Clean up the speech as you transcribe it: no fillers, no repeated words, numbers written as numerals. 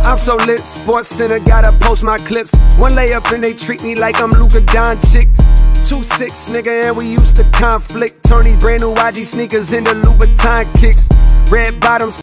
I'm so lit, Sports Center, gotta post my clips. One layup and they treat me like I'm Luka Doncic. 2'6", nigga, and we used to conflict. Turning brand new YG sneakers into Louboutin kicks. Red bottoms.